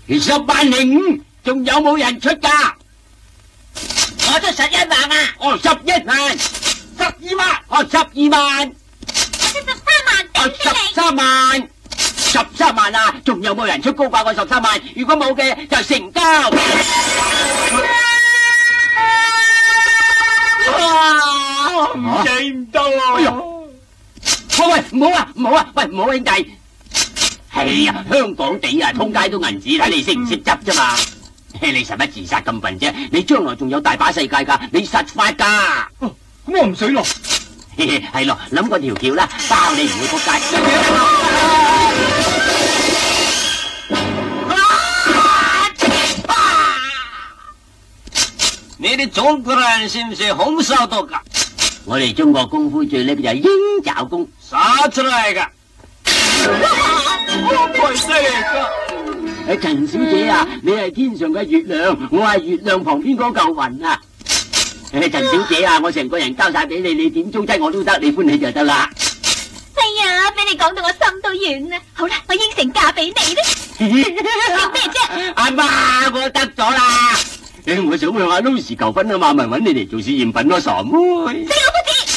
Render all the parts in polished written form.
10.5萬，仲有冇人出價？ 我出11萬啊！ 哦，11萬，12萬，哦，12萬， 我出13萬， 哦，13萬啊！仲有冇人出高價過13萬？如果冇嘅就成交。 哇！唔記唔到啊！ 喂，唔好啊，唔好啊，喂，唔好兄弟。係啊，香港地啊，通街都銀紙，睇你識唔識執啫嘛。你使乜自殺咁笨啫？你將來仲有大把世界㗎，你實發㗎。 咁我唔使落。 係咯，諗過條橋啦，包你唔會仆街。 你哋中國人是唔是紅燒多㗎？ 我哋中國功夫最叻嘅就係鷹爪功， 殺出嚟㗎。我唔係㗎。 陳小姐啊，你係天上嘅月亮，我係月亮旁邊嗰嚿雲啊。陳小姐啊，我成個人交晒俾你，你點糟質我都得，你歡喜就得啦。 哎呀，俾你講到我心都軟啦。好啦，我應承嫁俾你啦。做咩啫？ 阿媽，我得咗啦。我想向阿 Lucy 求婚啊嘛，咪揾你嚟做試驗品咯，傻妹。 死老夫子！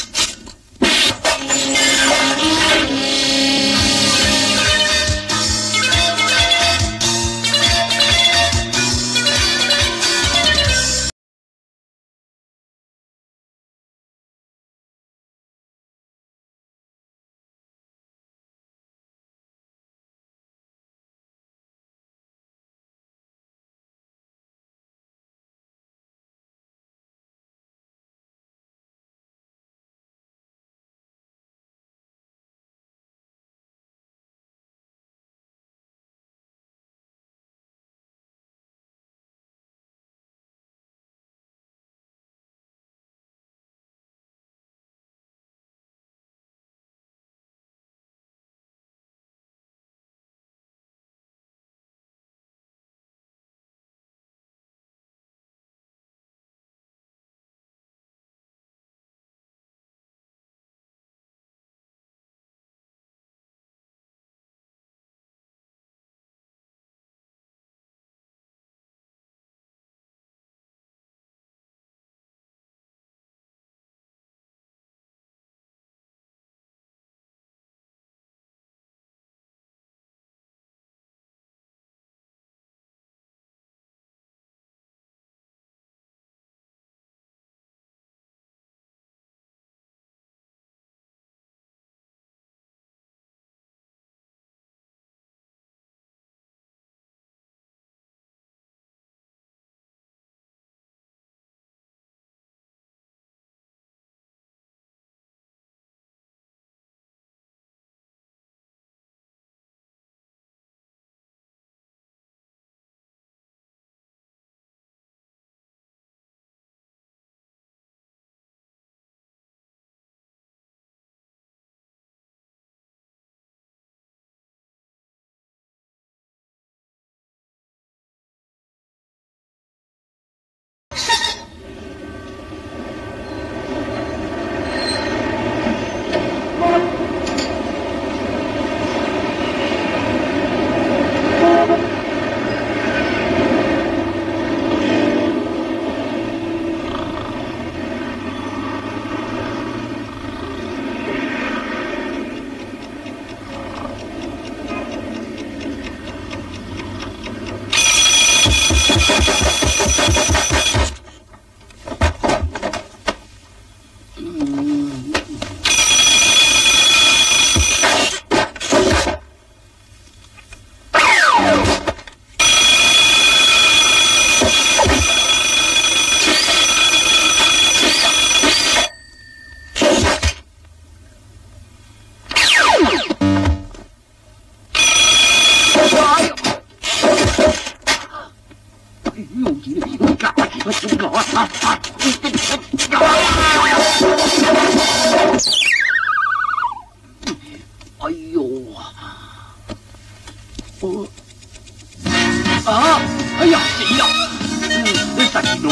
哎呦啊！哎呀死啦！神咯！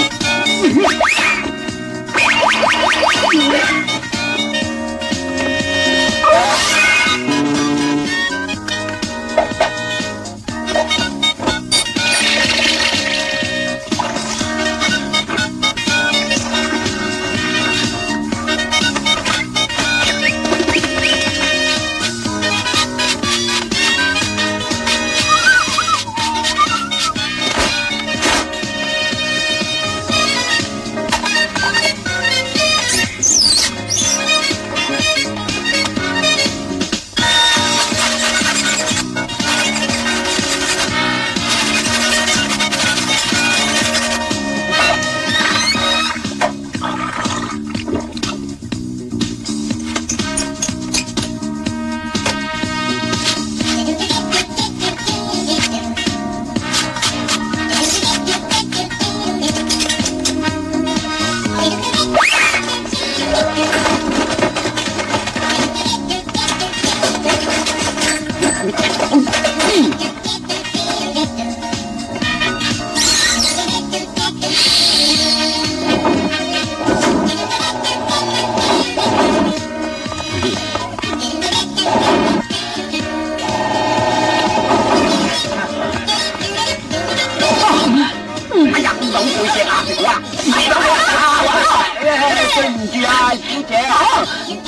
住啊，小姐啊！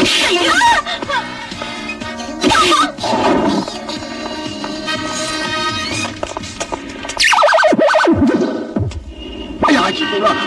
哎呀，知道啦！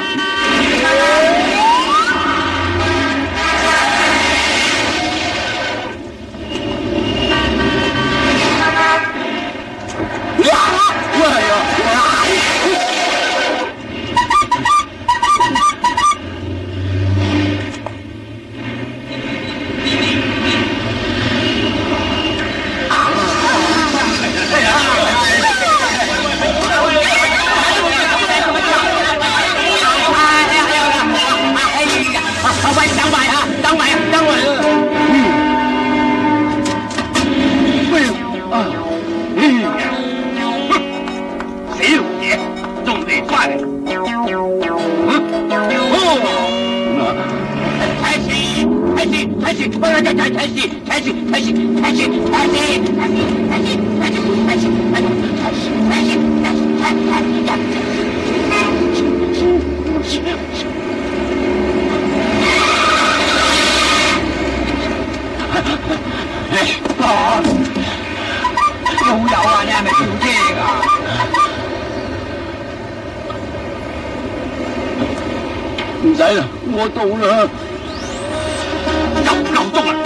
老友啊，你係咪跳車㗎？唔使啦，我到啦。又夠鐘啦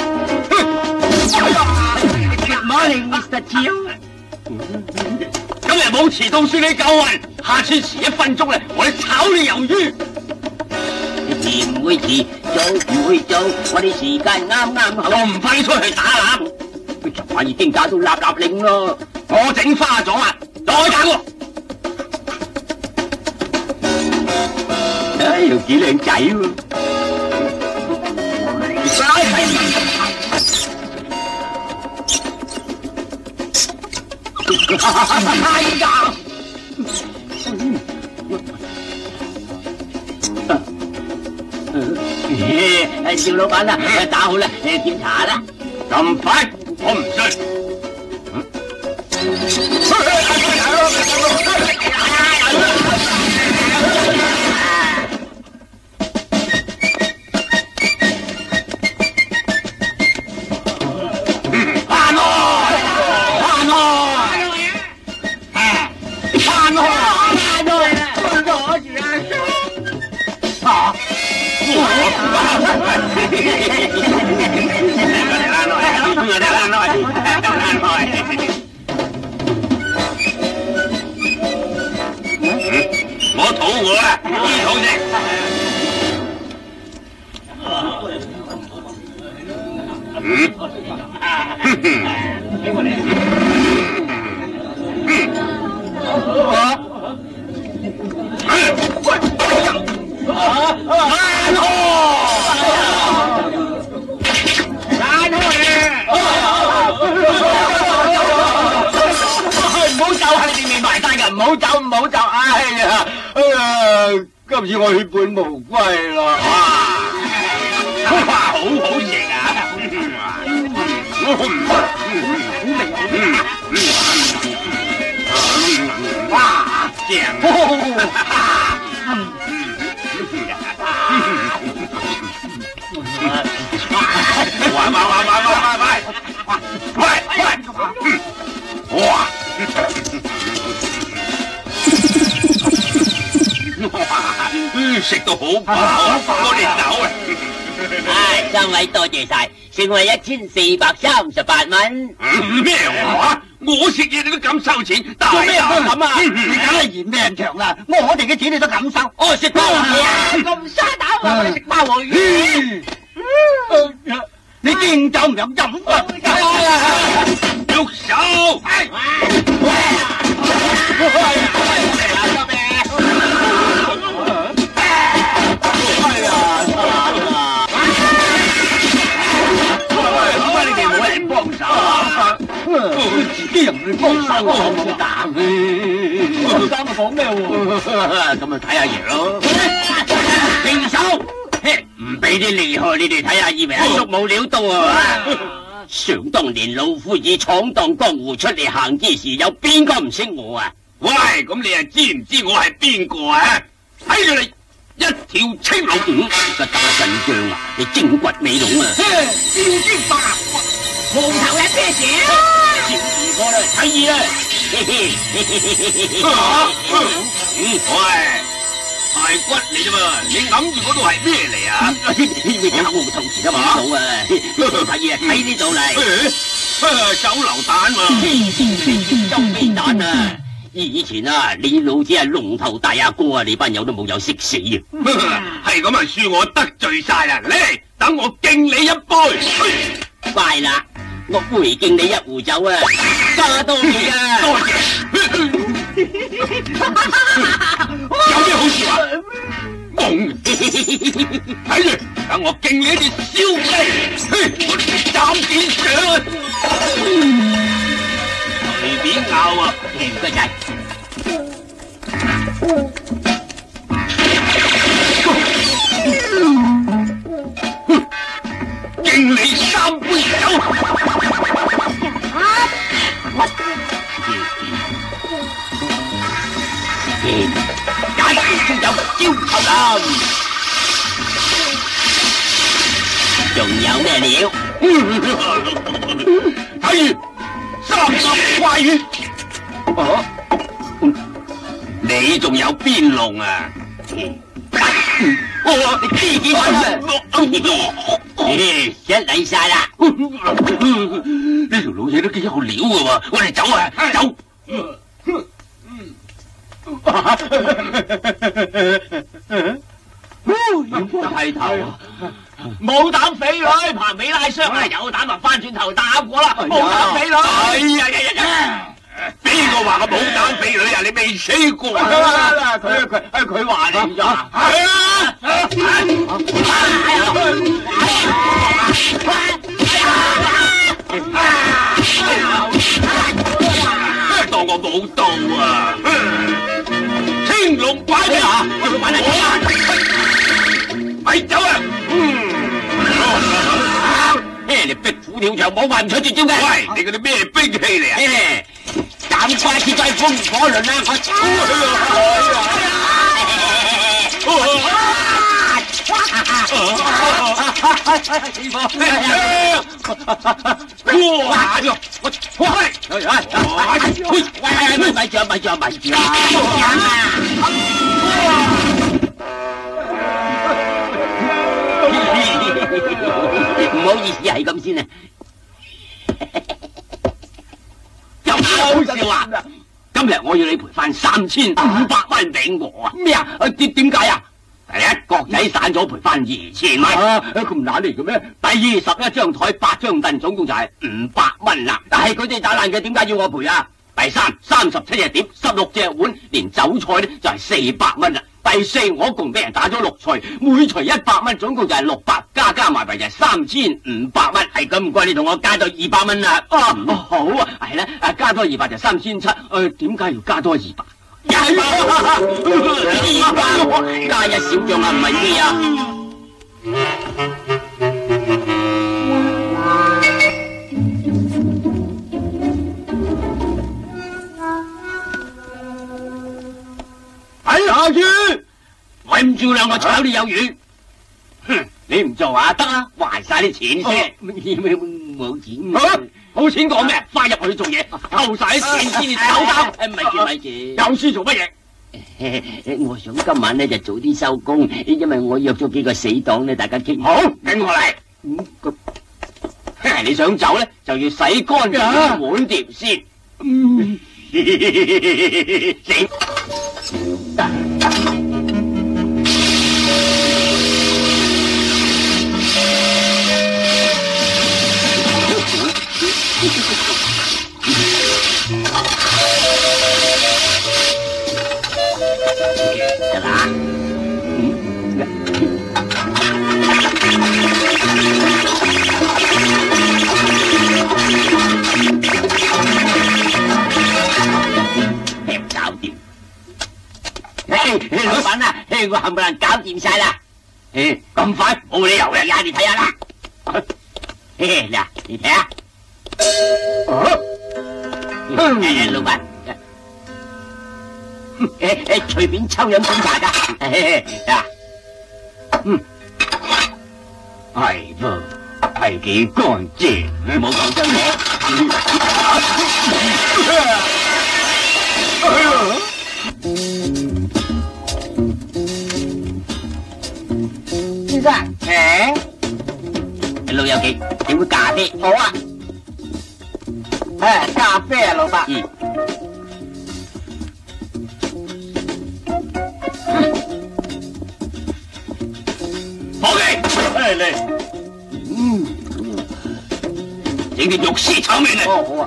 ！Good morning, Mr. Chiu。今日冇遲到算你夠運，下次遲1分鐘咧，我哋炒你魷魚。遲唔會遲，早唔會早，我哋時間啱啱好。我唔快出去打籃。佢昨晚已經打到立立令咯，我整花咗啊！再打喎。唉，又幾靚仔喎！哎呀！趙老闆啊，打好啦，檢查啦。咁快？我唔信。我肚餓啦，醫肚先。唔好走，唔好走！哎呀，今次我血本無歸啦！哇，好好食啊！哇，正！喂！食到好飽，我哋走啊！ 唉，三位多謝晒，成為1438蚊。 咩話？我食嘢你都咁收錢，大膽咁啊！你梗係嫌命長啦！我哋嘅錢你都咁收， 哦，食鮑魚啊！咁沙膽啊！我哋食鮑魚。 你敬酒唔飲飲啊！喐手！自己又唔去幫手，我冇膽咧。咁咪講咩喎？咁咪睇下爺咯。停手！唔俾啲厲害你哋睇下，以為阿叔冇料到啊嘛？想當年老夫子闖蕩江湖出嚟行之時，有邊個唔識我啊？喂，咁你又知唔知我係邊個啊？睇住你一條青龍。 而家打陣仗啊，你精骨美龍啊！ 標擊法， 無頭人咩事？接二個啦，睇二啦。 喂，排骨嚟啫嘛，你揞住嗰度係咩嚟啊？ 你有無頭時都揾到啊！睇啊，睇呢度嚟， 酒樓蛋嘛， 周飛蛋啊！以前啊，你老子係龍頭大阿哥啊，你班友都冇有識死啊！ 係咁啊，恕我得罪晒啦！嚟，等我敬你一杯。 快啦，我回敬你一壺酒啊！加多嘢啊！ 多謝。有咩好笑啊？懵！睇住，等我敬你一隻燒雞，我哋斬件上，隨便咬啊！ 唔該晒。 敬你3杯酒。 解決有焦頭啖，仲有咩料？ 睇住30塊月。你仲有邊籠啊？ 你知幾分啊？一嚟晒啦！ 呢條老嘢都幾有料㗎喎，我哋走啊，走！ 係頭， 冇膽匪女，爬美拉雙啊！有膽就翻轉頭打過啦！冇膽匪女， 哎呀！邊個話我冇膽匪女啊？你未死過？ 佢話你咋？ 當我冇到啊！青龍擺咩啊？咪走啊！ 你壁虎跳牆冇話唔出絕招嘅。 喂，你嗰啲咩兵器嚟啊？ 斬瓜切仔風火輪啊！咪住唔好意思，係咁先啊！又好笑啊！今日我要你賠翻3500蚊俾我啊！咩啊？點解啊？第一角仔散咗賠翻2000蚊，咁難嚟嘅咩？第二11張台8張凳，總共就係500蚊啦。但係佢哋打爛嘅，點解要我賠啊？第三37隻碟，16隻碗，連酒菜咧就係400蚊啦。第四，我共俾人打咗6錘，每錘100蚊，總共就係600，加埋就係3500蚊。係咁唔該，你同我加到200蚊啦。好啊，係啦，加多200就3700。點解要加多200？加一小將啊，唔係咩啊？ 下住， 搵住兩個炒你有魚。哼，你唔做啊？得啊，還晒啲錢先。冇錢。冇錢講咩？翻入去做嘢，偷晒啲錢先至走得。咪住， 有事做乜嘢？我想今晚咧就早啲收工，因為我約咗幾個死黨咧，大家傾好，跟我嚟。 你想走咧，就要洗乾淨碗碟先。得啦。搞掂。老闆啊，我冚唪唥搞掂晒啦。咁快？冇理由嘅。呀，你睇下啦。嗱，你睇下。老闆。隨便抽樣檢查噶。嗱， 係噃，係幾乾淨，冇講真嘢。 先生，請。 老友記，整杯咖啡。 好啊。咖啡啊，老伯。 伙計， 嚟。 整啲肉絲炒麵嚟。 哦，好啊。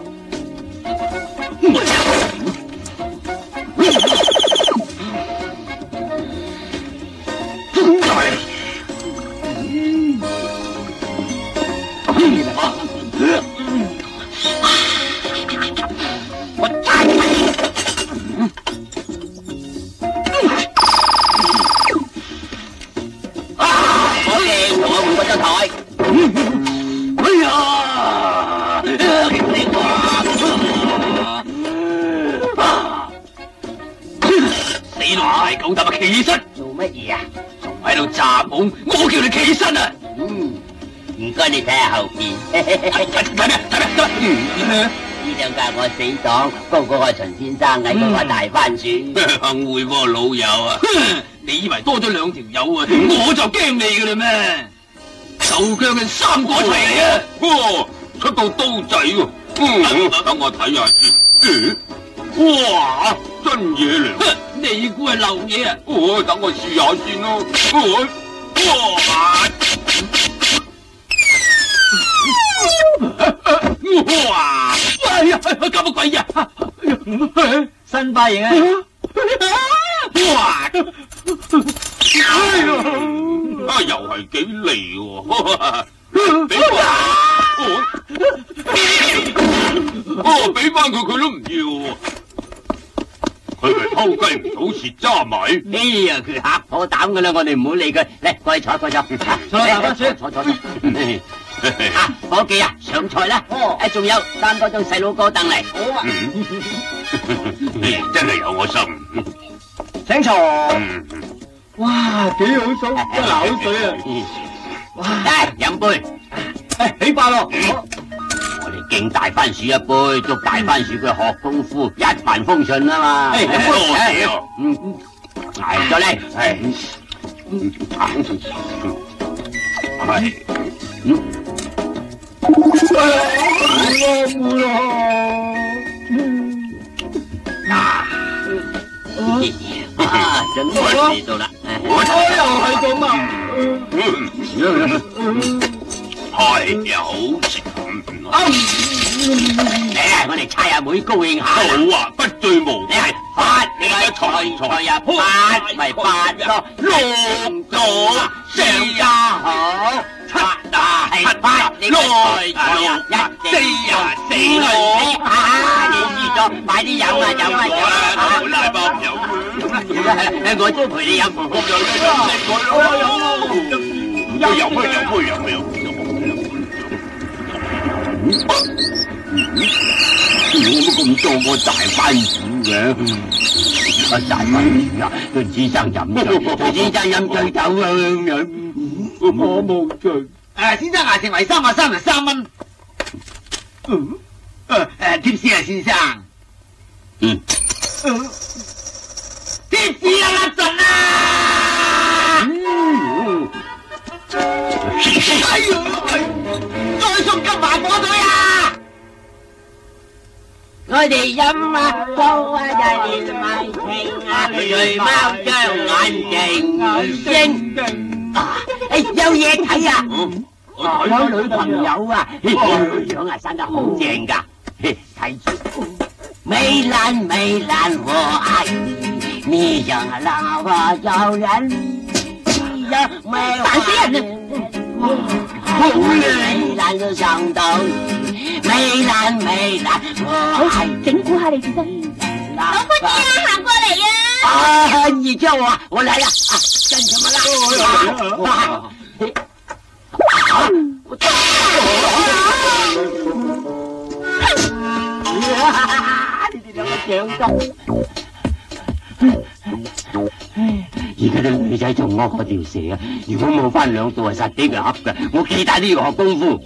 狗膽啊！起身！ 做乜嘢啊？ 仲喺度詐懵，我叫你起身啊！ 唔該你睇下後邊。 睇咩？ 呢兩架我死黨，嗰個係秦先生，矮嗰個係大番薯。 幸會喎，老友啊！你以為多咗兩條友啊，我就驚你噶啦咩？手腳嘅三個一齊嚟啊！ 哇，出到刀仔喎！等我睇下先。哇，真嘢嚟！ 你估係流嘢啊？ 等我試下先咯。 哇！哎呀，搞乜鬼呀？ 新髮型啊！ 哇！ 又係幾利喎！俾翻佢，佢都唔要。佢咪偷雞唔到蝕渣米？ 哎呀，佢嚇破膽噶啦，我哋唔好理佢。嚟，過去坐。坐。伙計啊，上菜啦！仲有3個張細佬哥凳嚟。 好啊。 真係有我心。 請坐。哇，幾好數，一流口水啊！ 哇，飲杯。 起飯咯。 我哋敬大番薯一杯，祝大番薯佢學功夫一帆風順啊嘛！ 多謝啊！ 嚟咗嚟，準備到啦！ 又係咁啊！ 係又好食。 我哋猜阿妹高興下。 好啊，不醉無歸。 發你個財呀，發咪發咯，六個上加好，七係發你個財呀，四六你知咗，快啲飲啊！ 好啦，幫飲。 我都陪你飲。我乜咁多個大番薯嘅？大番薯啊，個先生飲醉，先生飲醉酒啊！ 我冇醉。先生牙情為3啊，3人3蚊。貼士啊，先生。貼士啊，甩盡啦！哎呀，再送金華火腿啊！ 我哋飲啊，高啊，就連埋情啊，淚貓將眼睛有嘢睇啊！有女朋友啊，樣啊生得好正噶，睇住，美蘭我愛你像浪花招人，你像梅花好美蘭就上到美蘭，我係整蠱下你先生。老夫子啊，行過嚟啊！ 你叫我，我來了啊！幹什麼啦？你哋兩個搶咗！ 而家啲女仔仲惡過條蛇啊！如果冇翻2度啊，實俾佢恰㗎。我記得呢要學功夫。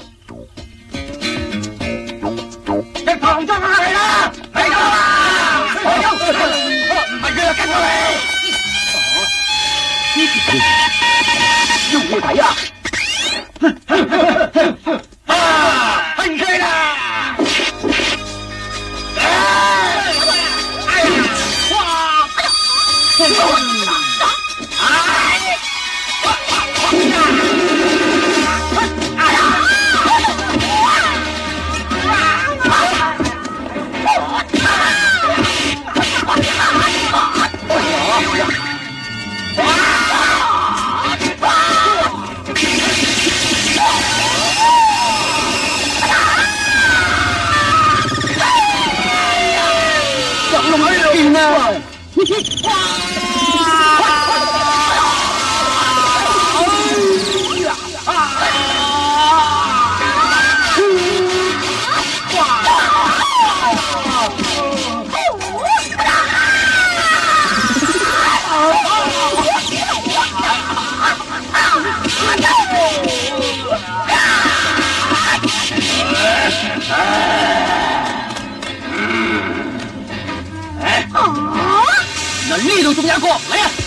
一堂捉下嚟啦！嚟啦！唔係佢就跟過嚟。 要睇啊！ 分開啦！ 嗱，呢度仲有一個，嚟啊！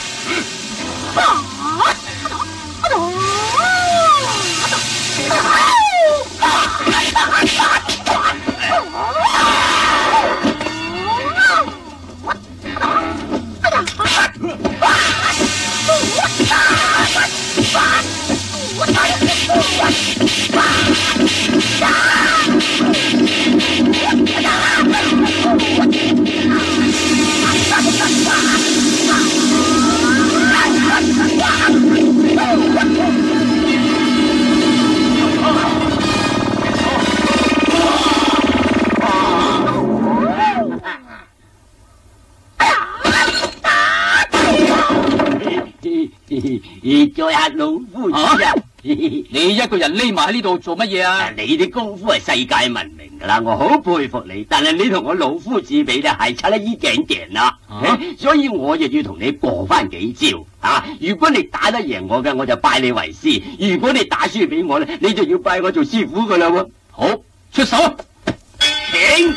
在下老夫子啊！ 你一個人匿埋喺呢度做乜嘢啊？ 你啲功夫係世界聞名噶啦，我好佩服你。但係你同我老夫子比咧，係差得一點點啦。所以我亦要同你過翻幾招啊！如果你打得贏我嘅，我就拜你為師；如果你打輸俾我咧，你就要拜我做師傅噶啦喎。 好，出手啊！ 停！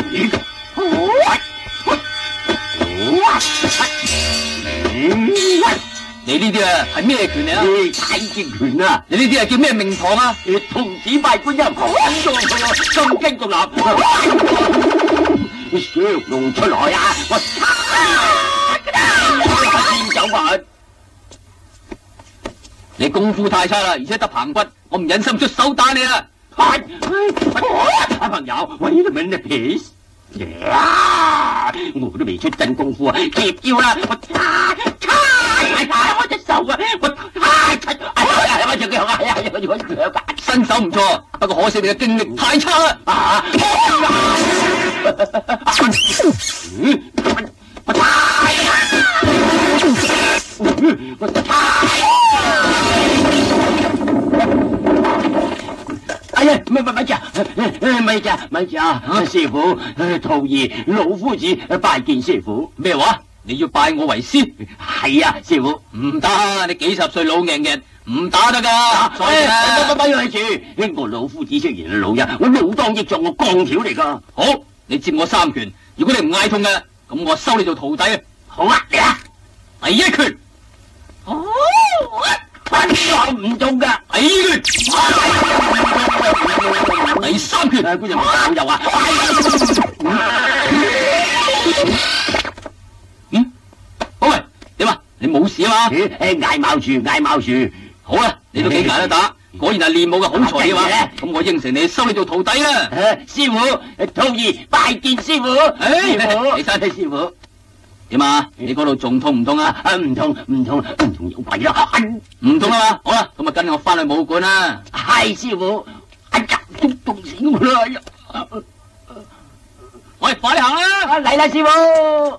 你呢啲啊係咩拳嚟啊？ 太極拳啊！ 你呢啲係叫咩名堂啊？ 童子拜觀音，引到佢啊，心經獨立，雙龍出來啊！我先走吧。 你功夫太差啦，而且得棚骨，我唔忍心出手打你啦。 朋友，wait a minute please。我都未出真功夫啊，接招啦！我隻手啊！我隻腳啊！ 身手唔錯，不過可惜你嘅經歷太差啦。 哎呀，咪住啊！師傅，徒兒老夫子拜見師傅。 咩話？你要拜我為師？ 係啊，師傅。 唔得，你幾十歲老硬嘅，唔打得噶。 咪住，我老夫子雖然係老人，我老當益壯，我鋼條嚟噶。 好，你接我3拳，如果你唔嗌痛嘅，咁我收你做徒弟啊。 好啊，嚟啊！ 第一拳。 我唔中噶。 第2拳。第3拳。 觀眾好友啊！ 好喂，點啊？你冇事啊嘛？ 嗌貓住。 好啦，你都幾捱得打，果然係練武嘅好材料啊！咁我應承你收你做徒弟啦。 師傅，徒兒拜見師傅。 你身體師傅點啊？你嗰度仲痛唔痛啊？ 唔痛有鬼啦！ 唔痛啊嘛？好啦，咁啊跟我翻去武館啦。 係師傅，哎呀，凍死我啦！ 喂，快啲行啦！ 嚟啦，師傅。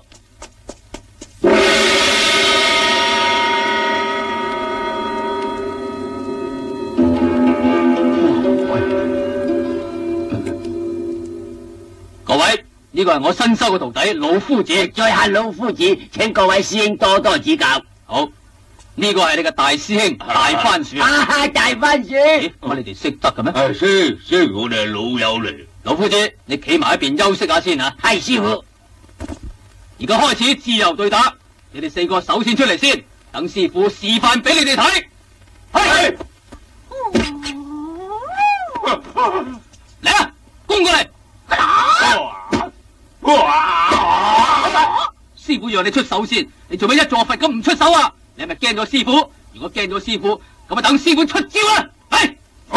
各位，呢個係我新收嘅徒弟老夫子， 在下老夫子，請各位師兄多多指教。 好，呢個係你嘅大師兄大番薯。 大番薯， 咦，乜你哋識得嘅咩？ 識，我哋係老友嚟。 老夫子，你企埋一邊休息下先啊。 係師傅。 而家開始自由對打，你哋4個首先出嚟先，等師傅示範俾你哋睇。係。嚟啊，攻過嚟！師傅讓你出手先，你做咩一坐佛咁唔出手啊？你係咪驚咗師傅？如果驚咗師傅，咁咪等師傅出招啊！係。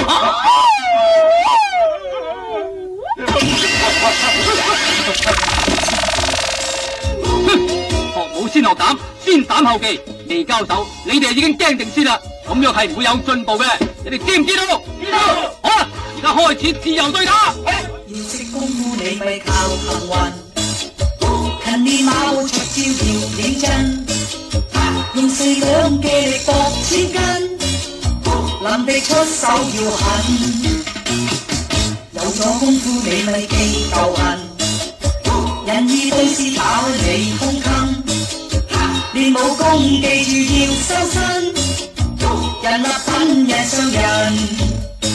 學武先學膽，先膽後技，未交手，你哋已經驚定先啦，咁樣係唔會有進步嘅，你哋知唔知道？知道。好啦，而家開始自由對打。 要識功夫你咪靠幸運，勤練馬步出招要認真，用4兩嘅力搏千斤，臨地出手要狠，有咗功夫你咪記舊恨，仁義對峙打你胸襟，練武功記住要修身，人立品人上人。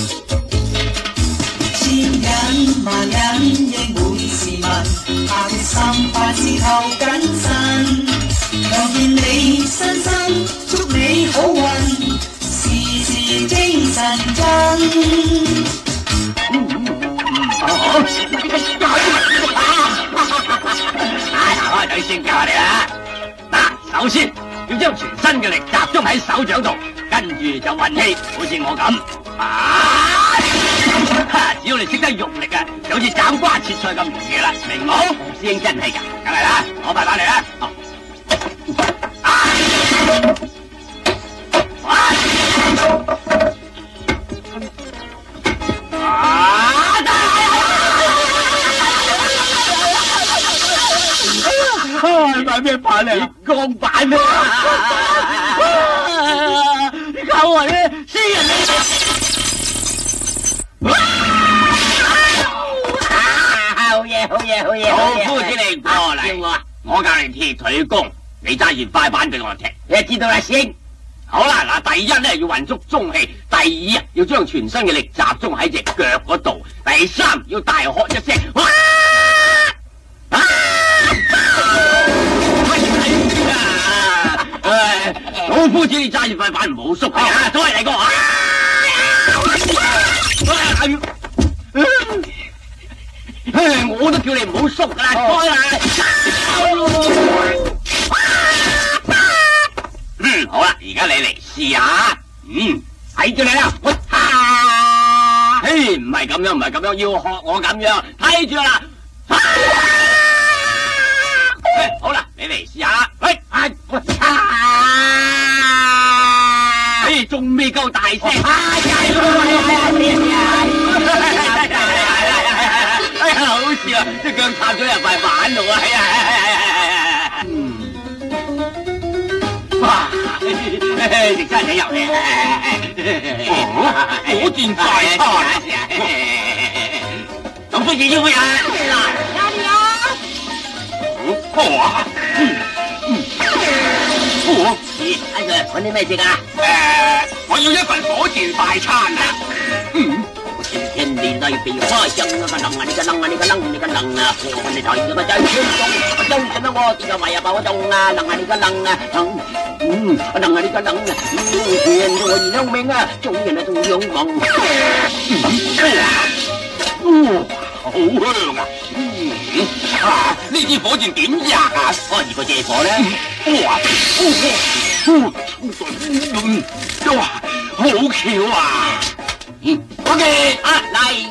千忍萬忍應每時問，下決心凡事頭謹慎，強健你身心，祝你好運，時時精神振。 開隊先教你啦。嗱，首先要將全身嘅力集中喺手掌度，跟住就運氣，好似我咁。只要你識得用力啊，就好似斬瓜切菜咁容易啦，明冇？師兄真係㗎，梗係啦，我快翻嚟啦。 買咩板嚟？ 鋼板咩？你靠我咧，私人嚟。好嘢，好嘢，好嘢！老夫子你過嚟，我教你鐵腿功，你揸住塊板俾我踢。你知道啦，師兄。好啦，嗱，第一咧要運足中氣，第二啊要將全身嘅力集中喺隻腳嗰度，第三要大喝一聲，哇！老夫子你揸住塊板唔好縮啊！再嚟個啊！我都叫你唔好縮噶啦，開啦！好啦，而家你嚟試下，睇住你啦，嘿，唔係咁樣，唔係咁樣，要學我咁樣，睇住啦！好啦，你嚟試下，仲未夠大聲，好笑啊！隻腳插咗入塊板度啊！哇！食餐仔油咧， 火箭大餐， 老夫子要唔要啊？阿 Sir， 揾啲咩食啊？ 我要一份火箭快餐啊！ 天地內被花香啊！個能啊！你個能啊！你個能你個能啊！我哋台咁啊真係我真係乜我點解話又把我中啊？能啊！你個能啊！能啊！你個能啊！天助而有命啊！做人啊仲勇猛。 好香啊！呢支火箭點吔啊？ 開二個借火咧。 哇！好巧啊 ！OK， 嚟，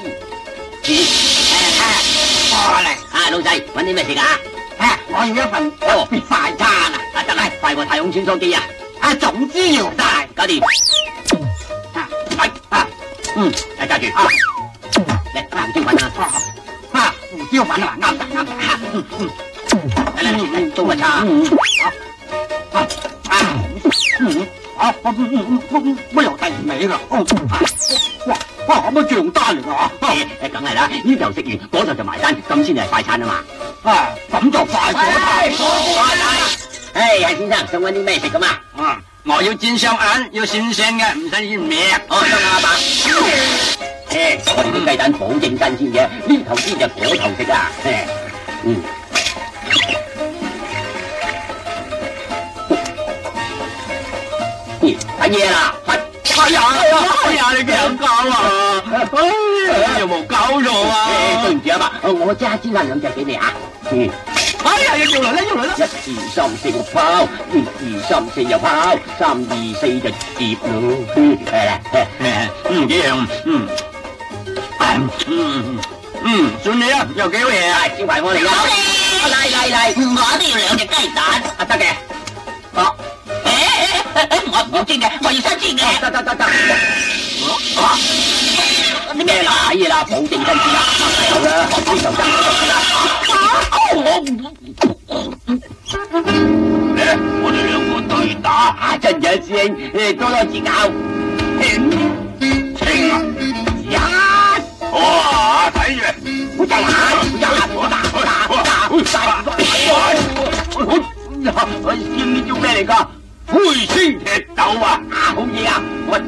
過嚟啊！老細，揾啲咩食啊？我要一份特別快餐啊！得啦，快過太空穿梭機啊！總之要大，搞掂。揸住。嚟，胡椒粉啊！胡椒粉啊，啱得。嚟，做個叉。乜又第二味噶？哇！乜賬單嚟噶？梗係啦，呢頭食完，嗰頭就埋單，咁先係快餐啊嘛。咁就快咗。 哎，陳先生想揾啲咩食噶嘛？ 我要煎雙眼，要新鮮嘅，唔使醃麵。 哦，得啦，阿伯。我哋啲雞蛋保證新鮮嘅，呢頭煎就嗰頭食啊。睇嘢啦， 哎呀，你強搞啊！有冇搞錯啊？ 對唔住啊嘛，我即刻煎翻兩隻俾你啊。 哎呀，要嚟啦，要嚟啦！ 1、2、3、4個拋，1、2、3、4又拋，3、2、4就接咯。係啦， 幾樣，算你啊，有幾好嘢啊！ 招牌我嚟啦！嚟， 我都要兩隻雞蛋。 啊得嘅， 我唔要煎嘅，我要新鮮嘅。 得。啲咩睇嘢啦？保證新鮮啦，好啦，呢頭爭嗰頭食啦。 嚟，我哋兩個對打。 真嘅師兄，多多指教。 清啊！哇，睇住！ 好師兄呢招咩嚟㗎？ 灰星踢豆啊！ 好嘢啊！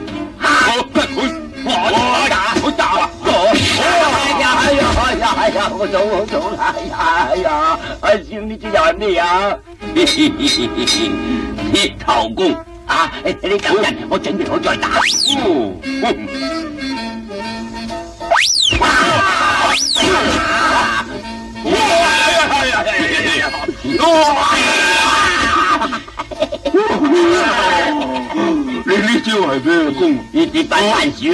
好打啊！ 哎呀，我做啦！哎呀，師兄呢招又係咩啊？ 鐵頭功啊！你等陣，我準備好再打。 你呢招係咩功？ 你班番薯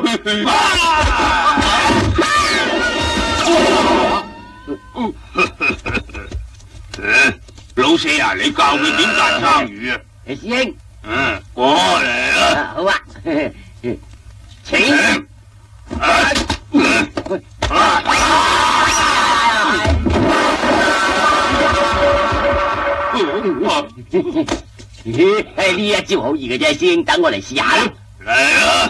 老四啊，你教佢點彈參魚啊？ 師兄， 過嚟啦！ 好啊，請。呢一招好易嘅啫，師兄，等我嚟試下啦。 嚟啊！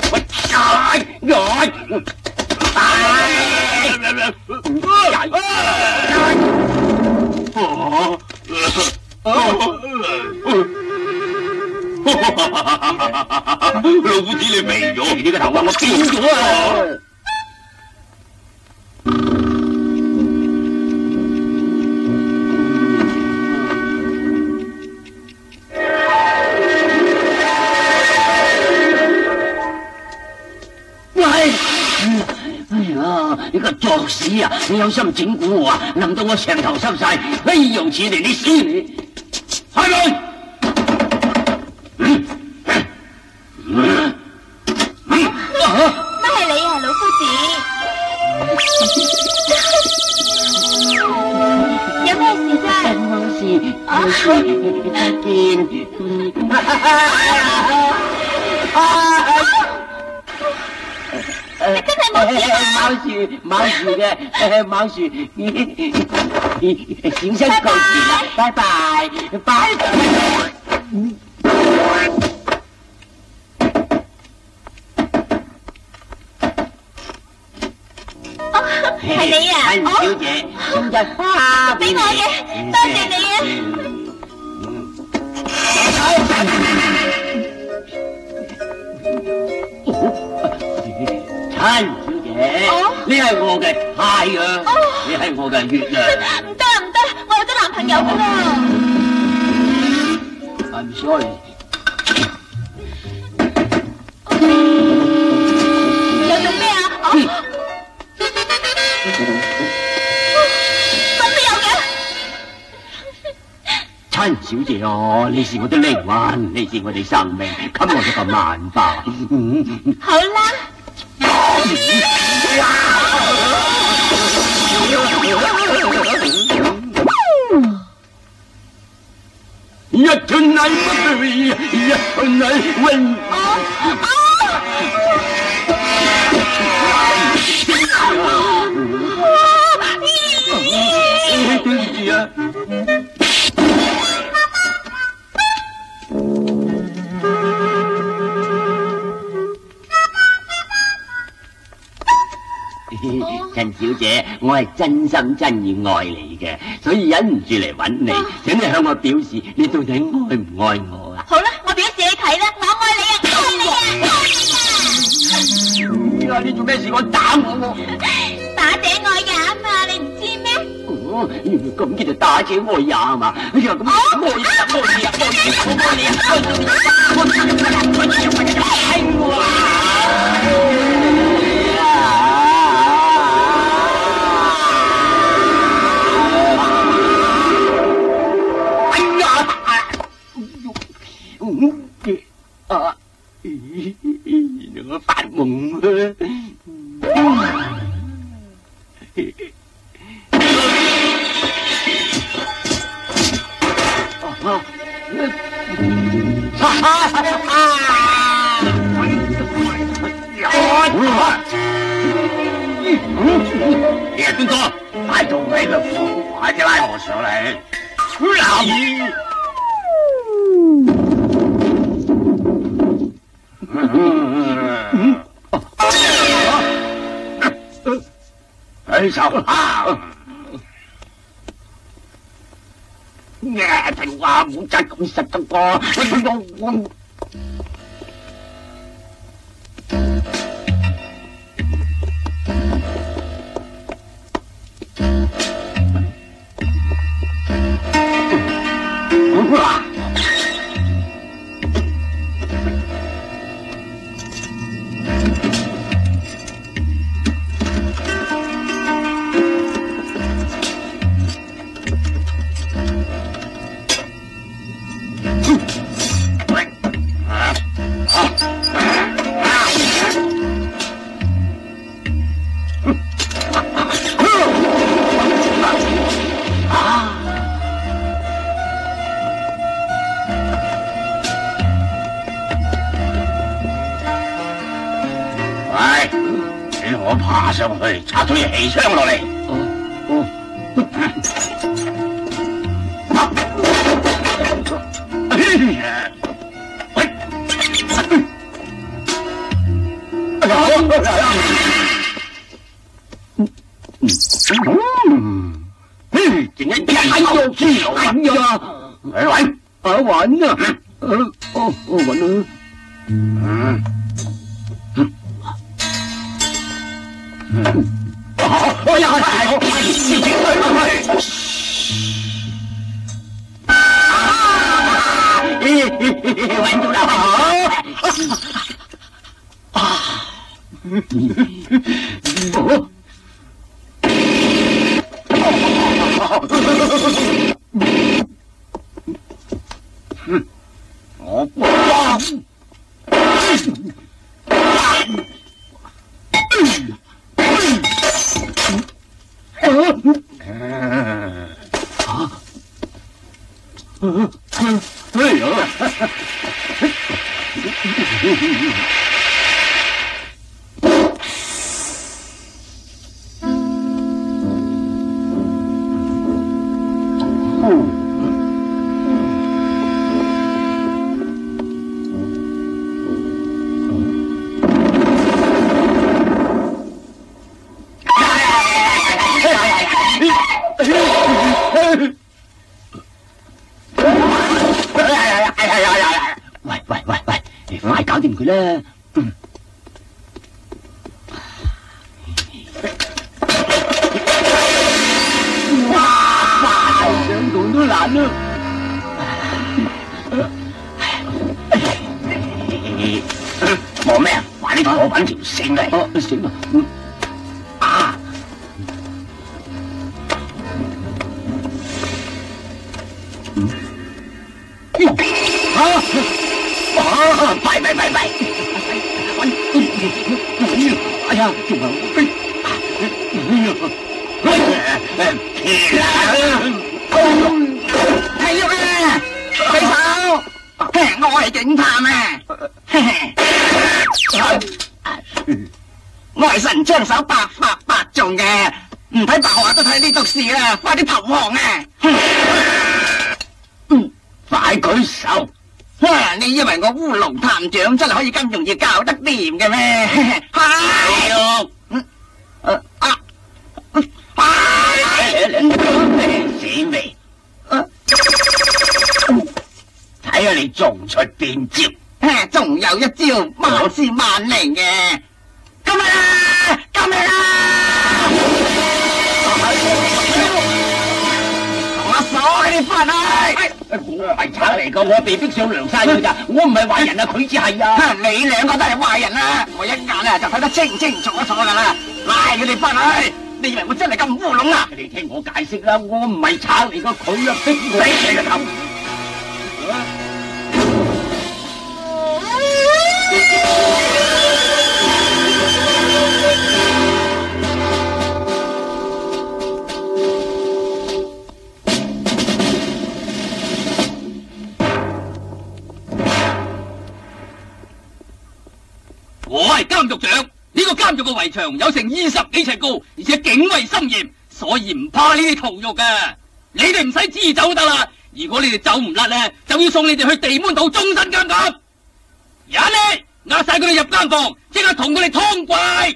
老夫子你肥咗， 你個頭啊，我變咗啊！你個作屎啊！你有心整蠱我啊！淋到我成頭濕晒，非用此嚟你死你！開門！ 乜係你啊，老夫子？有咩事啫？ 冇事，再見。 你真係冇事啊！ 冇事嘅，冇事。閃身告辭啦，拜拜。 係你啊， 陳小姐，送隻花俾我嘅，多謝你啊！ 陳小姐，你係我嘅太陽，你係我嘅月亮。 唔得，我有咗男朋友㗎啦。 I'm sorry。 又做咩啊？咁都有嘅。 陳小姐哦，你是我的靈魂，你是我的生命，給我一個吻吧。 好啦。 一寸泥不對，一寸泥永。對唔住啊！ 陳陳小姐，我係真心真意愛你嘅，所以忍唔住嚟揾你，請你向我表示你到底愛唔愛我啊？ 好啦，我表示你睇啦，我愛你啊，愛你啊，愛你啊！ 你做咩事？我打我打者愛也啊嘛，你唔知咩？ 哦，咁叫做打者愛也啊嘛？哎呀，咁愛你啊！我發夢你係邊個？ 快到位啦，快啲拉我上嚟！哎手啊！咩平話冇真咁實得啩？我爬上去，插咗氣槍落嚟。淨係一喐之勞揾㗎，嚟揾啊揾啊，我揾啊。我又係揾到啦！我快搞掂佢啦！哇，兩度都爛啦！望咩啊？快啲同我搵條繩嚟！繩啊！喂！哎呀，仲有係喐啊！俾手，我係警探啊！我係神槍手，百發百中嘅，唔睇白話都睇呢毒事啊！快啲投降啊！快舉手！你以為我烏龍探長真係可以咁容易搞得掂嘅咩？係死未？睇下你仲出邊招？ 仲有一招萬試萬靈嘅， 咁啊！咁啊！ 同我鎖你翻去！ 我係賊嚟噶，我被逼上梁山噶咋，我唔係壞人啊，佢至係啊！ 你兩個都係壞人啦，我一眼啊就睇得清清楚楚噶啦，拉佢哋翻去！你以為我真係咁烏龍啊？ 你聽我解釋啦，我唔係賊嚟噶，佢啊逼我死你個頭！ 我係監獄長，呢個監獄嘅圍牆有成20幾尺高，而且警衛森嚴，所以唔怕呢啲屠獄嘅。你哋唔使自走得啦，如果你哋走唔甩咧，就要送你哋去地門島終身監禁。人呢，押晒佢哋入監房，即刻同佢哋通櫃。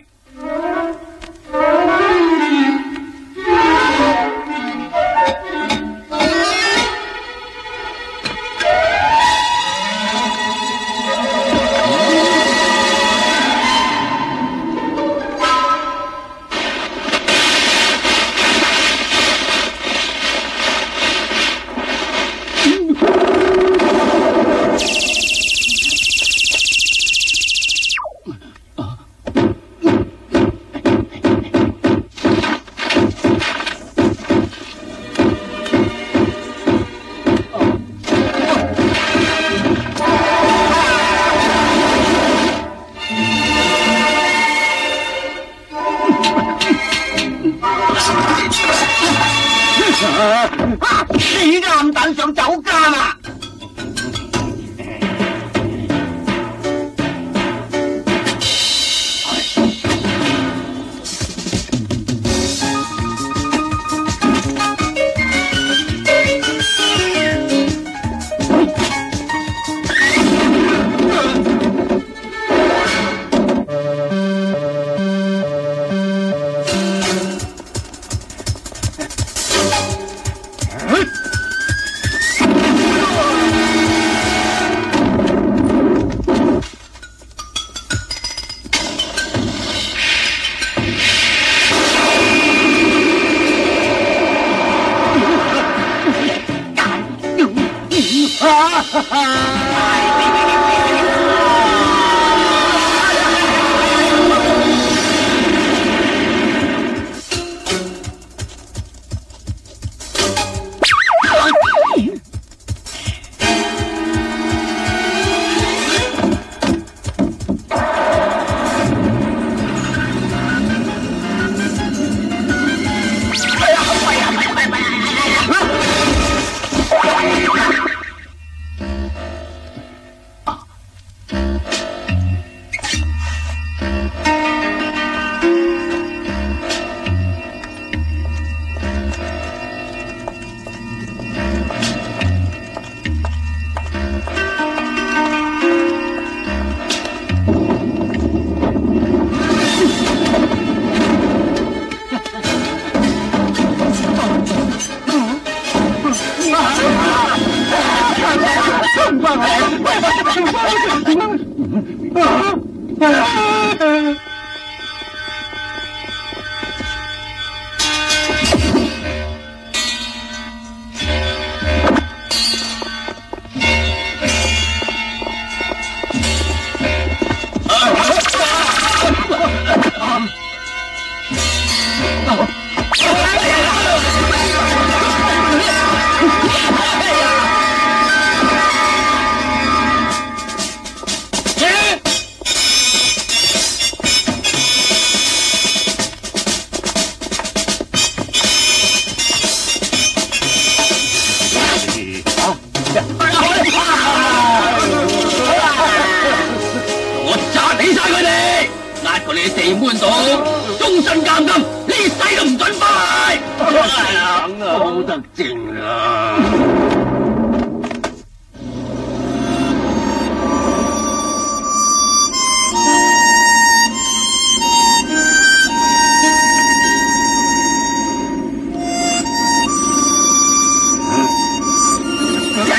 你啱膽想走監啊！ 地門島終身監禁，呢世都唔准翻嚟。 好得正啦。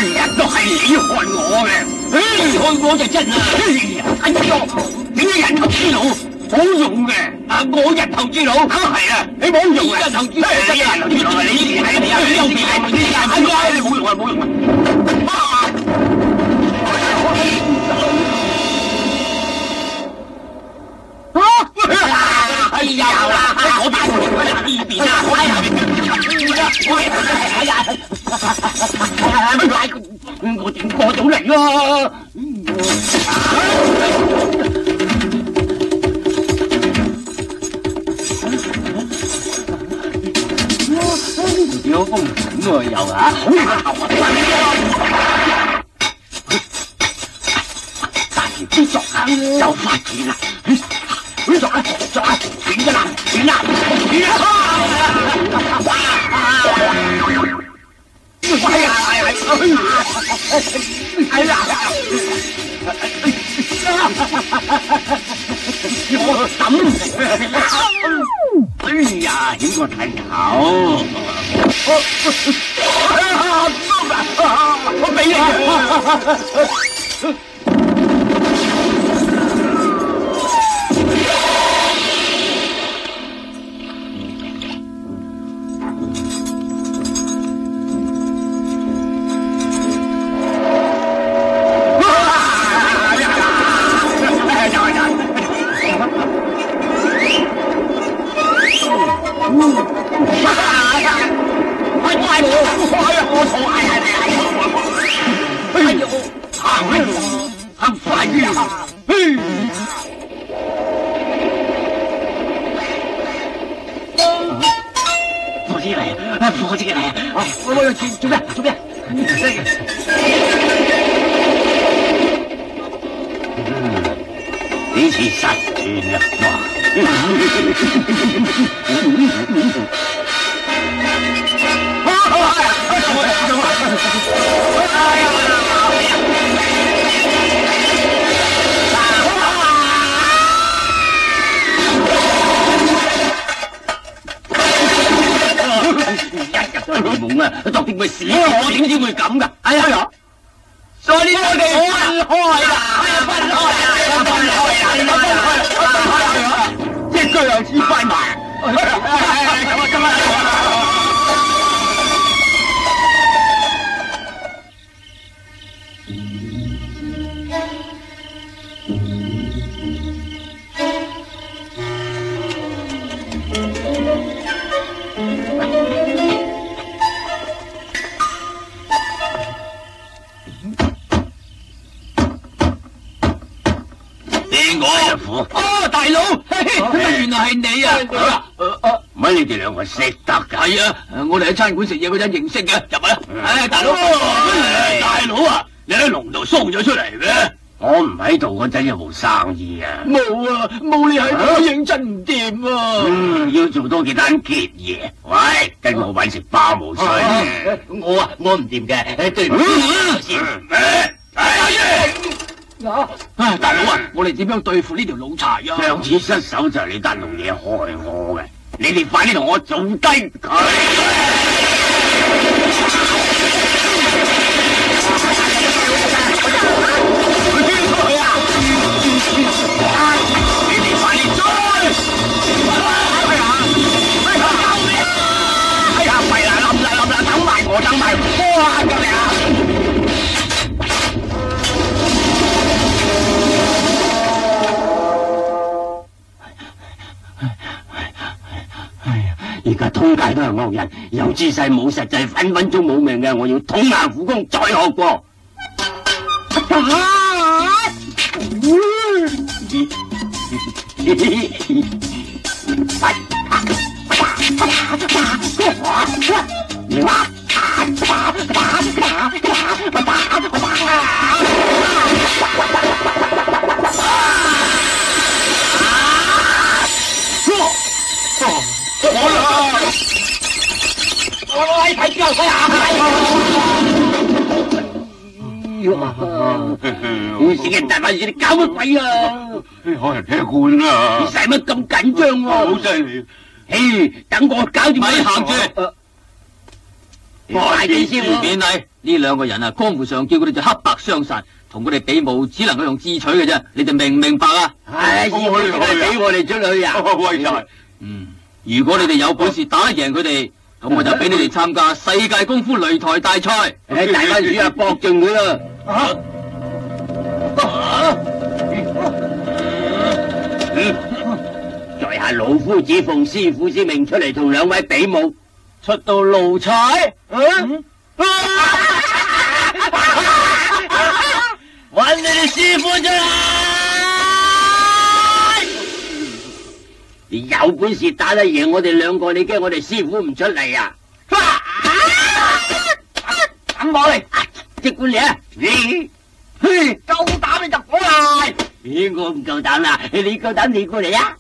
都係你害我嘅，害我就真啦。哎呀，點解人頭之腦冇用嘅？我人頭之腦係啊，你冇用啊！人頭之腦，你人頭之腦，你係你有病啊！你冇用啊，冇用啊！哎呀，我邊呢邊啊！我點過到嚟啊？有風咁喎又啊！大條啲作啊，就發現啦！作啊，斷㗎啦，斷啦！哎呀！我哎呀，點個睇頭？我俾你。火箭嚟！我要做咩？做咩？呢次失斷啦！夢啊，昨天咪死我點知會咁噶？哎呀，所以我哋分開啦，分開啦，隻腳又似快埋。哦，大佬，原來係你啊！唔係你哋兩個識得㗎？係啊，我哋喺餐館食嘢嗰陣認識嘅，入去啦！唉，大佬，大佬啊，你喺龍度鬆咗出嚟咩？我唔喺度嗰陣有冇生意啊？冇啊，冇你喺度認真唔掂啊！要做多幾單結嘢。喂，跟我搵食包冇水。我唔掂嘅，對唔住先。大佬啊，我哋點樣對付呢條老柴啊？上次失手就係你單龍嘢害我嘅，你哋快啲同我做低佢！你哋快啲追！哎呀，弊啦，冧啦，等埋我，哇！救命啊！而家通街都係惡人，有姿勢冇實際，分分鐘冇命嘅。我要統硬苦功，再學過。我睇之後佢死人大把事，你搞乜鬼啊？可能踢罐啦！你使乜咁緊張喎？好犀利！嘿，等我搞掂咪行住。快啲先喎！免禮， 呢兩個人啊，江湖上叫佢哋做黑白相殺，同佢哋比武只能夠用智取嘅啫。你哋明唔明白啊？ 唉，師傅俾我哋出去啊！ 威晒！ 如果你哋有本事打得贏佢哋，咁我就俾你哋參加世界功夫擂台大賽。 大番薯啊，搏盡佢啦！在下老夫子奉師傅之命出嚟同兩位比武，出到奴才，揾你哋師傅出嚟！你有本事打得贏我哋兩個，你驚我哋師傅唔出嚟啊？等我嚟，即管嚟啊！你夠膽你就過嚟！我唔夠膽啦，你夠膽你過嚟啊！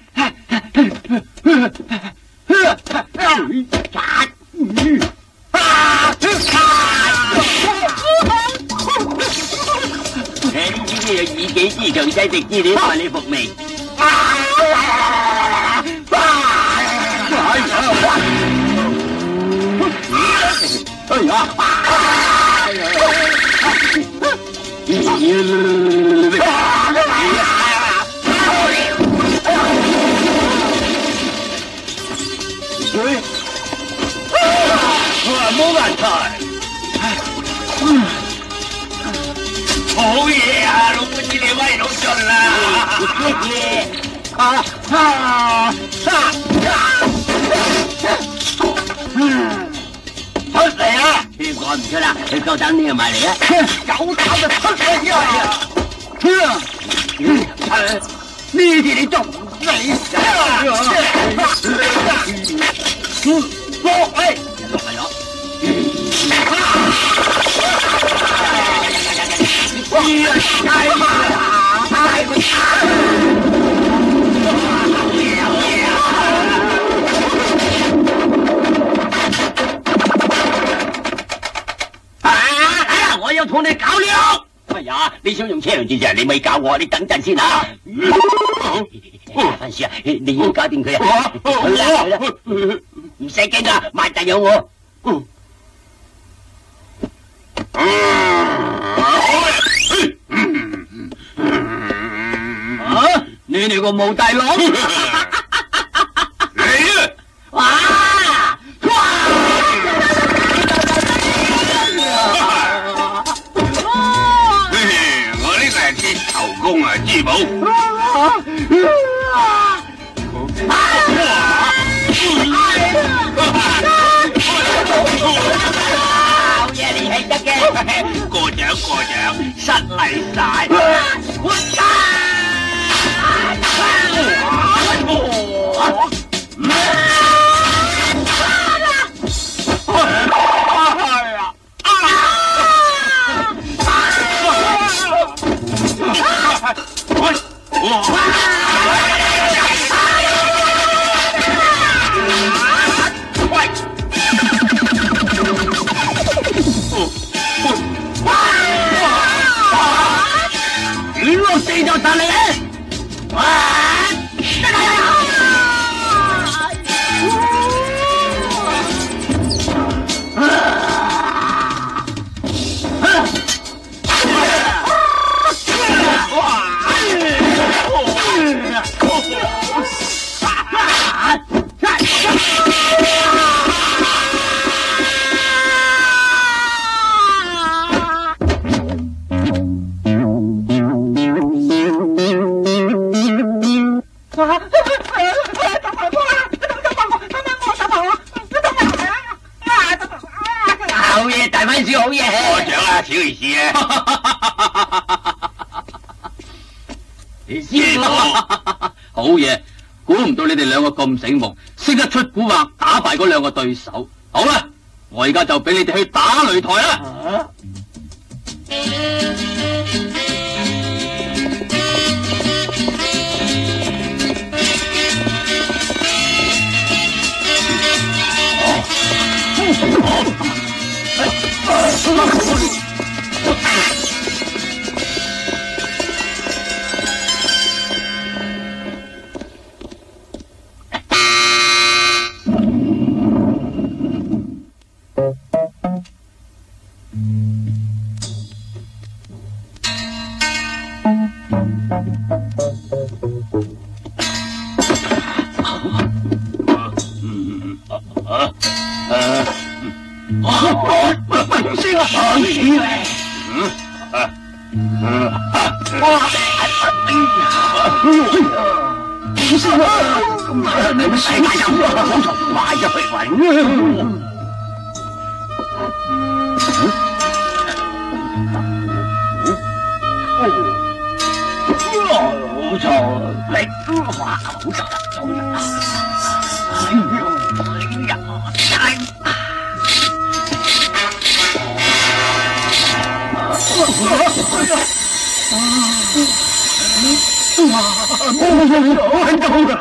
呢啲有以己之長制敵之料，你服未？冇問題。好嘢啊，老夫子你威到盡啦！出嚟啊！你講唔出啦，你夠膽你就埋嚟啊！有膽就出嚟啊！呢啲你仲唔死？落嚟！落嚟咗。我要同你搞了！哎呀，你想用車輪戰啫？你咪搞我，你等陣先吓。番薯啊，你要搞掂佢啊！好啦好啦，唔使驚噶，萬達有我。你哋個武大佬，你啊！ 我呢個係鐵頭功啊，珠寶。好嘢，你係得嘅。過獎過獎，失禮晒。落地就打你！好嘢，大番薯好嘢！過獎啊，小兒事啊！師傅， 好嘢！估唔到你哋兩個咁醒目，識得出蠱惑，打敗嗰兩個對手。好啦，我而家就俾你哋去打擂台啦！ 你們世界有好從快入去揾。好錯，你哇，好錯啦，做人啊！揾到啦！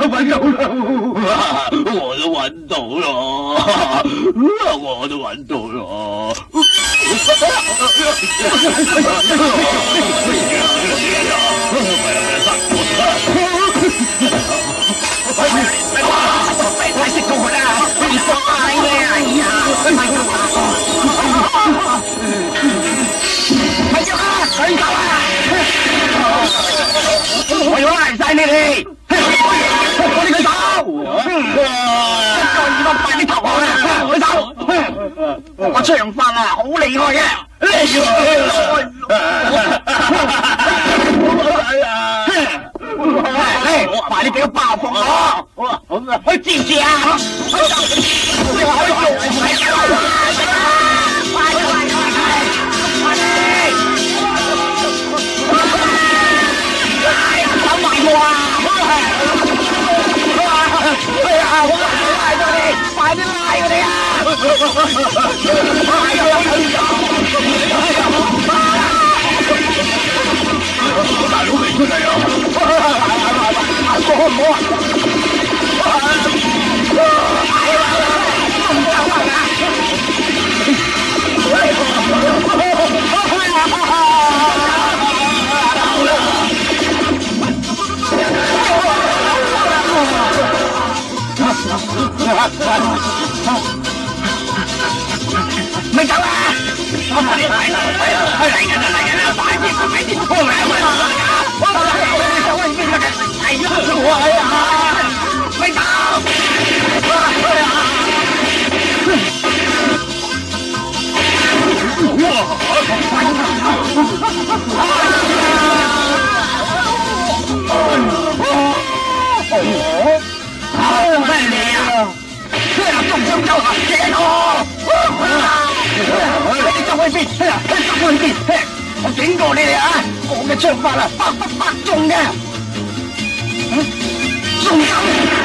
我都揾到啦！我都揾到啦！快食咗佢啦！快嘅，哎呀！咪喐啊！水走啊！我要拉晒你哋！我哋佢走！再二百快啲投降啦！佢走！我長法啊，好厲害嘅！快啲俾個包袱我！去知唔知啊？走埋我啊！哎呀！我拉咗你，快啲拉佢哋啊！大佬未出嚟啊！好唔好啊？仲走啊！咪走啊！嚟人啊！嚟人啊！快啲！快啲！走啊！哎呀！咪走！咩你啊？仲想走啊？借我！你走去邊？走去邊？我警告你哋啊！我嘅槍法啊，百中嘅。中手！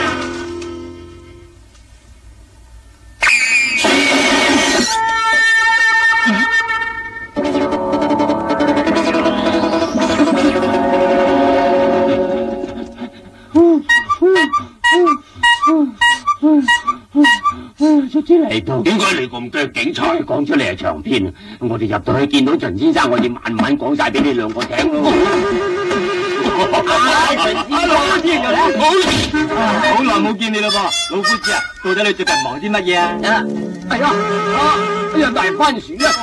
嚟到， 點解你咁驚警察？ 講出嚟係長篇，我哋入到去見到秦先生，我哋慢慢講晒俾你兩個聽咯。 好耐冇見你啦噃，老夫子啊，到底你最近忙啲乜嘢啊？ 哎呀，大番薯啊！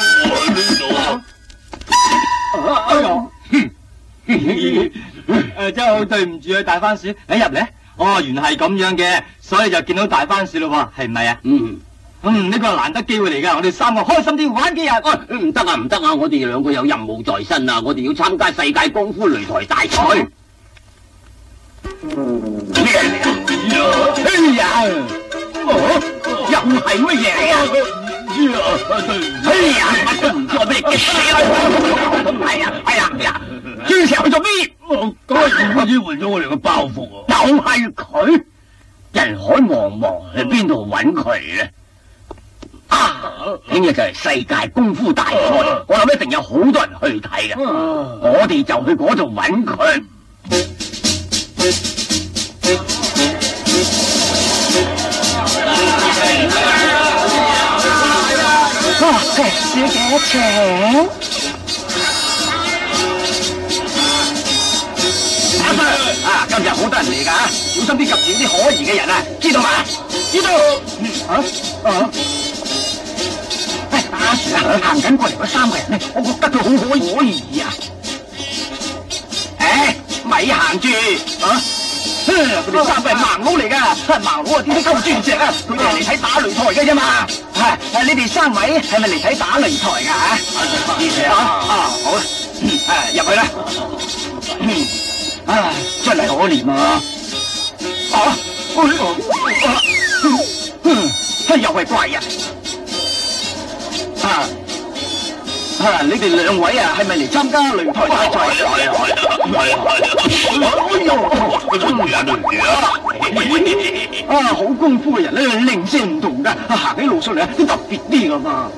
真係好對唔住啊，大番薯，你入嚟。哦，原來係咁樣嘅，所以就見到大番薯咯喎，係唔係啊？呢個係難得機會嚟㗎，我哋三個開心啲玩幾日。 唔得啊，唔得啊！我哋兩個有任務在身啊，我哋要參加世界功夫擂台大賽。 咩嚟啊？哎呀！又係乜嘢嚟啊？哎呀！乜都唔做，俾你激死啦！哎呀！朱 Sir 去做咩？ 咁啊，我只換咗我哋個包袱啊！ 就係佢，人海茫茫，去邊度揾佢咧？聽日就係世界功夫大賽，我諗一定有好多人去睇嘅，我哋就去嗰度揾佢。小姐請。今日好多人嚟㗎，小心啲及住啲可疑嘅人啊，知道嘛？知道。打樹啊，行緊過嚟嗰三個人咧，我覺得佢好可疑啊！咪行住啊！佢哋三個係盲佬嚟㗎，盲佬啊點知夠鑽石啊？佢哋係嚟睇打擂台嘅啫嘛！你哋三位係咪嚟睇打擂台㗎嚇？好啦， 入去啦。啊，真係可憐啊！又係怪人。你哋兩位啊，係咪嚟參加擂台大賽？好功夫嘅人咧，零舍唔同噶，行起路上嚟都特別啲噶嘛。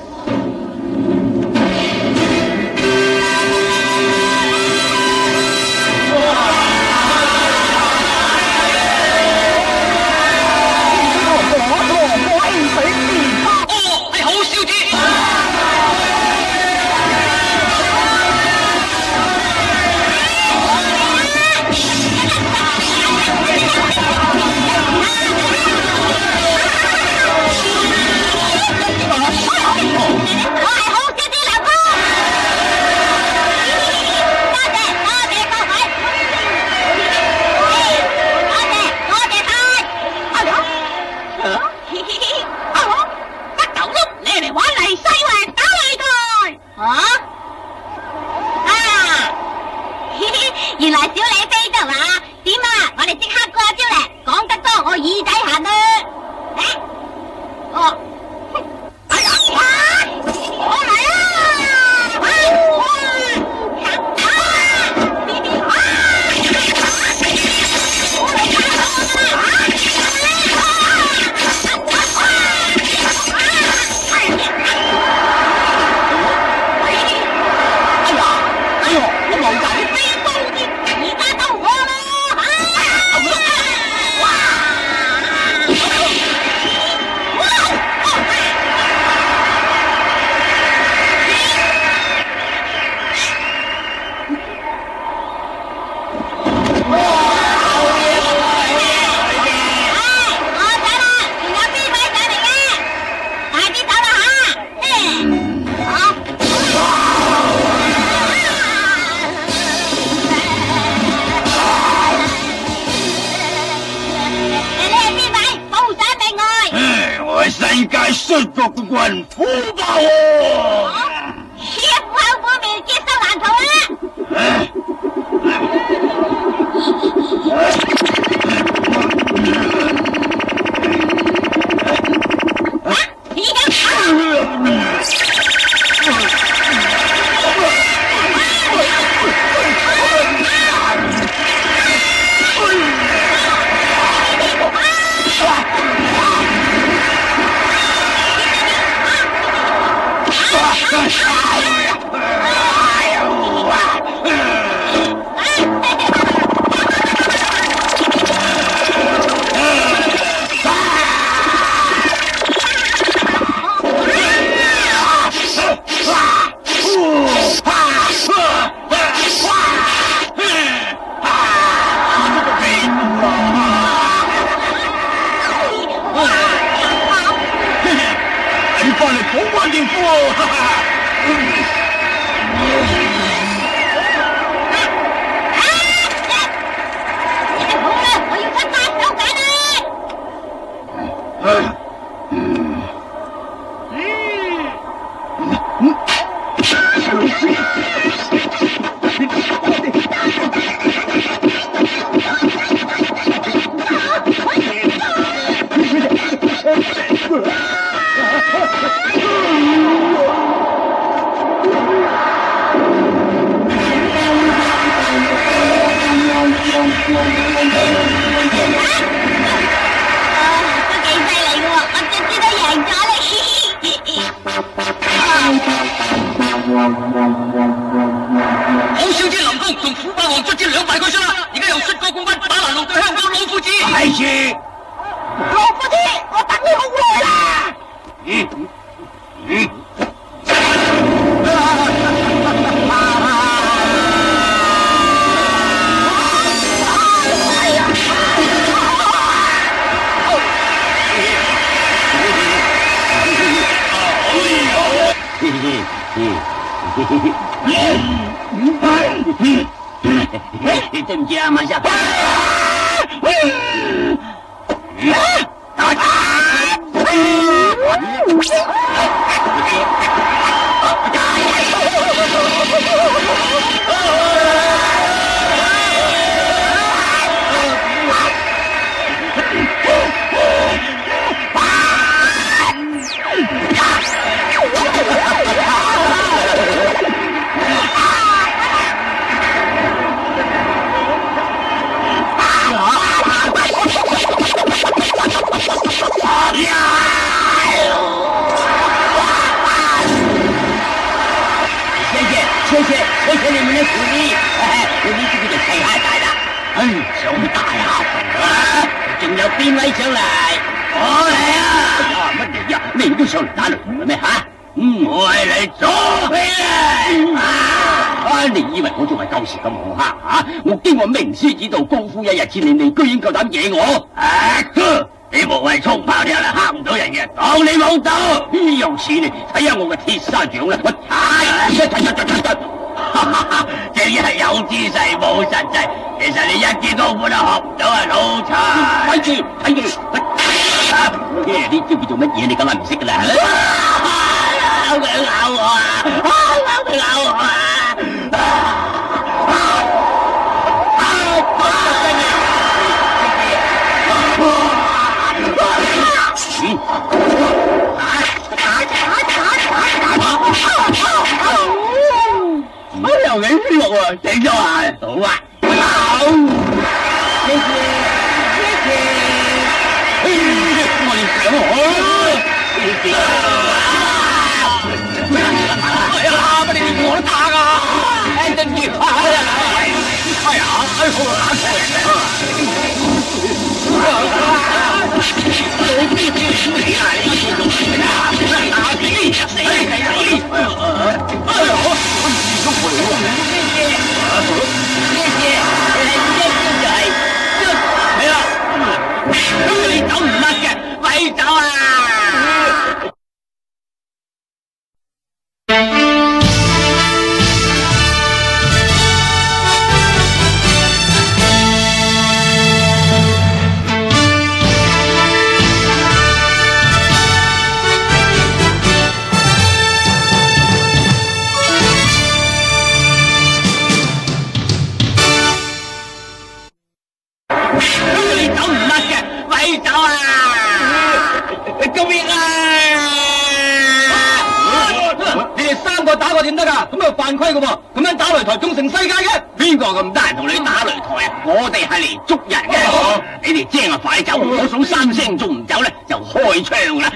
原來小李飛得嘛？點啊？我哋即刻過招嚟，講得多我耳仔痕啊！哎呀！我嚟啦！世界摔角冠虎霸王，師傅後方面接收難逃啦！對唔住啊，晚上。 我請你們咧苦啲，你知佢就細下大啦。想大下啊！仲有邊位上嚟？我嚟啊！乜嚟呀？你都上嚟打擂台咩吓？我係嚟做戲啊！你以為我仲係舊時咁好客啊？我經過名師指導，功夫一日千年，你居然夠膽惹我？你無謂衝炮踢啦，嚇唔到人嘅，當你冇到。有似你睇下我嘅鐵砂掌啦，我這一係有姿勢冇實際，其實你一啲功夫都學唔到啊，老賊！睇住睇住，呢招叫做乜嘢？你梗係唔識噶啦！佢咬我啊！佢咬我啊！我又幾舒服喎，整咗下，好啊！謝謝。我哋上海。哎呀！乜你連我都打㗎？對唔住。哎呀！你走唔甩嘅，咪走啊！你走唔甩嘅，咪走啊！救命啊！你哋3個打過點得㗎？咁又犯規㗎喎！咁樣打擂台仲成世界嘅？邊個咁得閒同你打擂台啊？我哋係嚟捉人嘅，你哋精啊快走！我數3聲仲唔走咧，就開槍啦！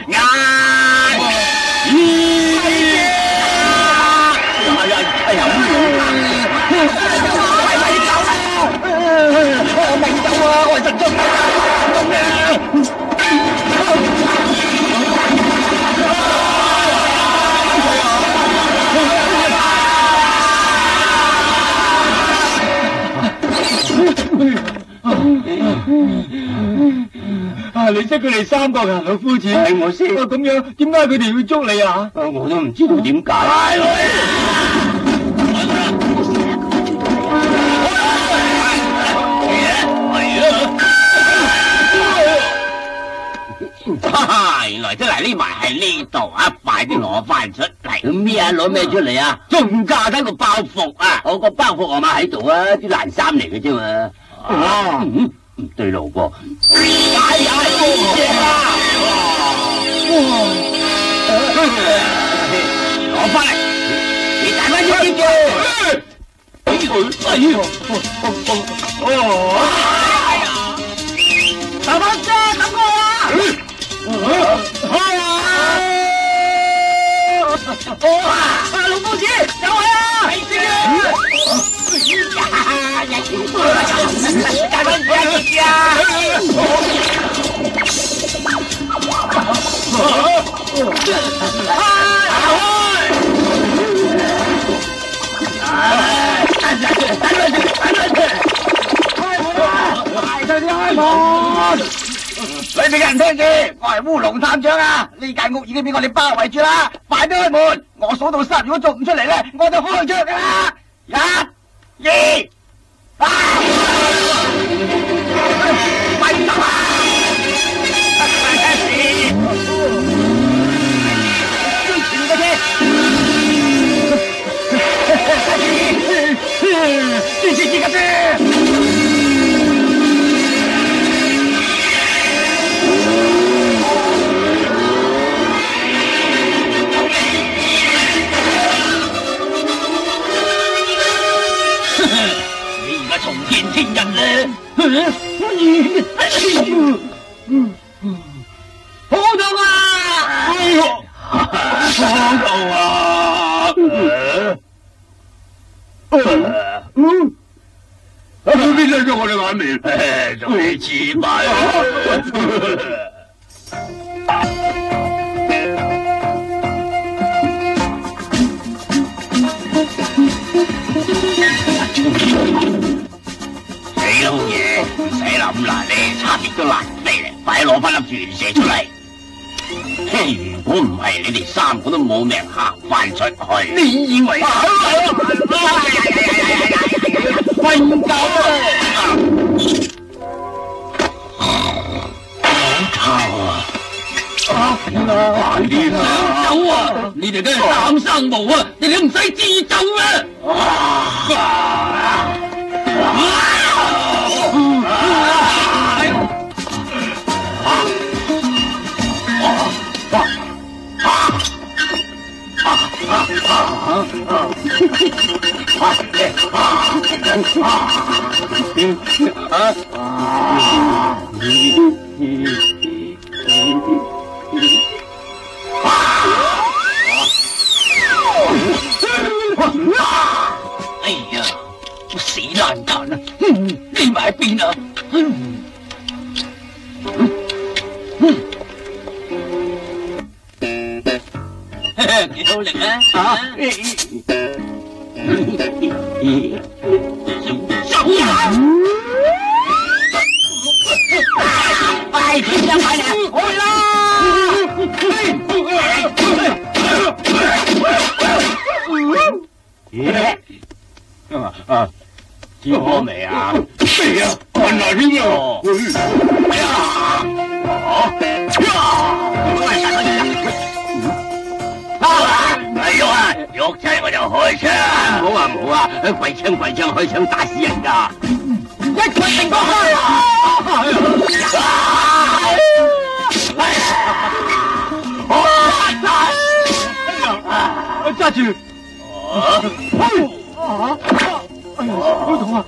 我明走啊！我係神槍。你識佢哋3個㗎，老夫子。係我識。咁樣點解佢哋要捉你啊？我都唔知道點解。原來真係匿埋喺呢度啊！快啲攞翻出嚟！咁咩啊？攞咩出嚟啊？仲架睇個包袱啊！我個包袱我買喺度啊，啲爛衫嚟嘅啫嘛。唔對路噃！哎呀，攞翻嚟！你大翻啲嘅。大班姐，等我啊！老夫子，走開啊！大班姐啊！你哋嘅人聽住，我係烏龍探長啊！呢間屋已經俾我哋包圍住啦，快啲開門！我數到3，如果做唔出嚟咧，我就開槍噶啦！1、2、3，快啲走啊！追住你嘅車，支持架車。重見天日咧，好痛啊！好痛啊！ 邊甩咗我哋眼面？ 仲你自買死老嘢，唔使諗啦，你差啲都難飛咧，快攞翻粒鑽石出嚟！如果唔係，你哋3個都冇命行翻出去。你以為？瞓覺啊！快啲啦！走啊！你哋都係膽生毛啊！你哋唔使自走咩？哎呀，死爛蛋啊！匿埋喺邊啊？幾好力啊！走啊！快啲啦，快啲，去啦！見過未啊？未啊，困難添啊！喐啊！喐親我就開槍！唔好啊唔好啊！跪槍開槍打死人㗎！一棍定過去！揸住！哎呀，好痛啊！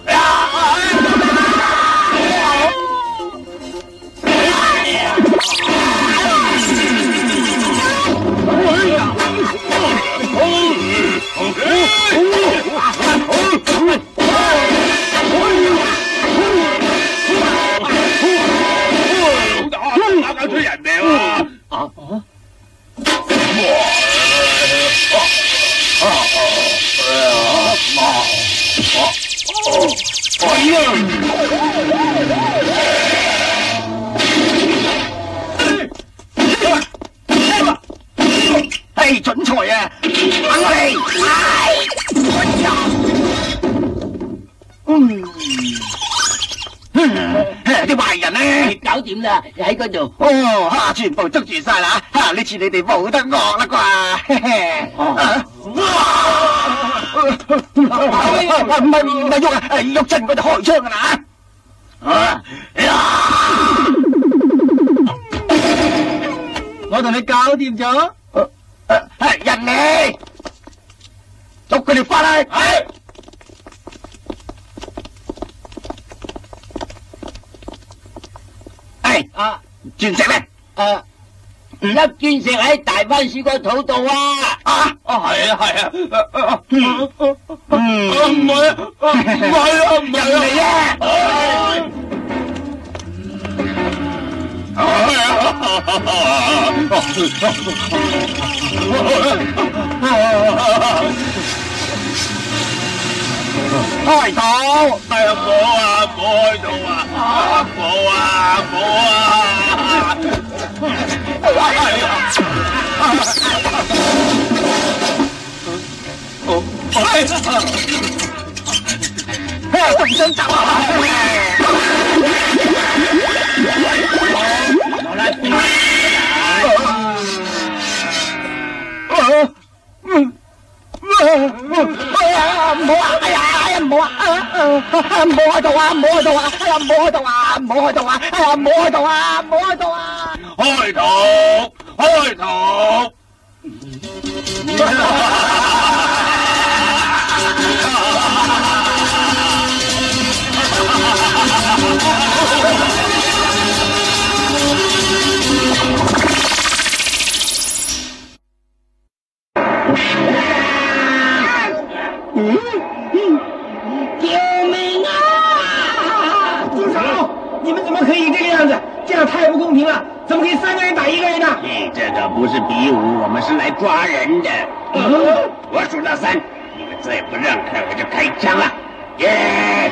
打搞出人命啊！ 係準財啊！等我嚟！啲壞人咧， 搞掂啦，喺嗰度。 哦，全部捉住晒啦！呢次你哋冇得惡啦啩？唔係喐啊！喐陣我就開槍噶啦！ 我同你搞掂咗。 人嚟，捉佢哋翻嚟。鑽石咧？ 粒鑽石喺大番薯個肚度啊！ 係啊！唔係啊！ 嚟啊！開刀！ 哎呀，冇開刀啊！冇啊！ 都唔想走啊！唔好啊！哎呀，唔好啊！唔好開刀啊！唔好開刀啊！哎呀，唔好開刀啊！唔好開刀啊！哎呀，唔好開刀啊！唔好開刀啊！ 開刀！ 救命啊！ 住手！你们怎么可以这个样子？这样太不公平了！怎么可以3个人打1个人呢？ 这个不是比武，我们是来抓人的。我数到3，你们再不让开，我就开枪了。耶！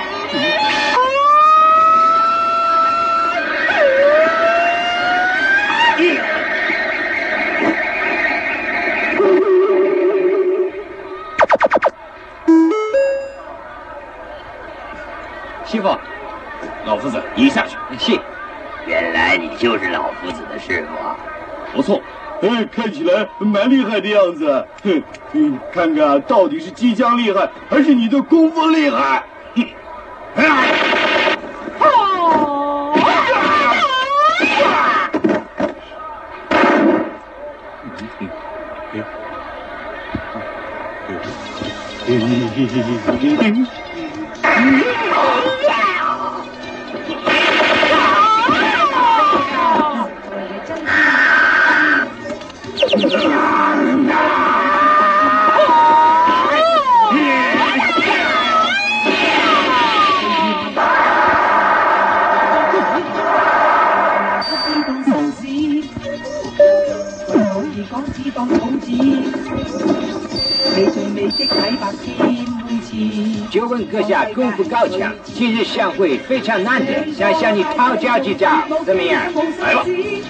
师傅， 老夫子，你下去。 是。 原来你就是老夫子的师傅啊！ 不错，看起来蛮厉害的样子。看看到底是机枪厉害，还是你的功夫厉害？ 就问阁下功夫高强，今日相会非常难得，想向你讨教几招，怎么样？ 来吧。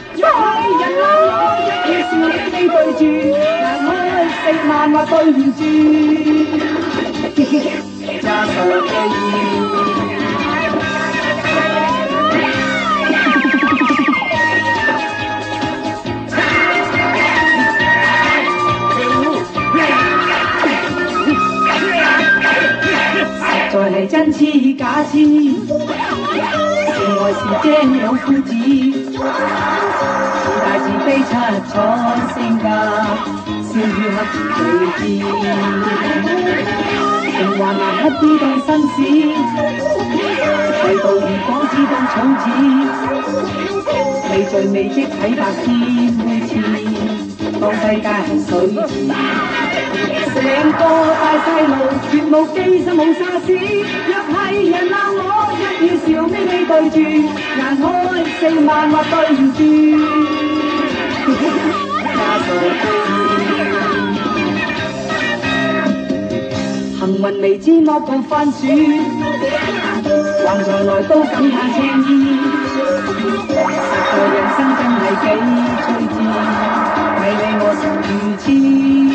再係真似假似，是愛是驚有夫子，是大是悲七彩性格，笑與黑對峙，情還難乞啲當紳士，為道義講只當草紙，未罪未擊睇白天每次，當世界係水池。成個大細路，全無機心冇沙士。若係人鬧我，一要笑眯眯對住，眼開4萬或對唔住。家傻居，幸運未知剝過番薯，橫財來都感嘆青衣。實在人生真係幾趣致，迷你我神如痴。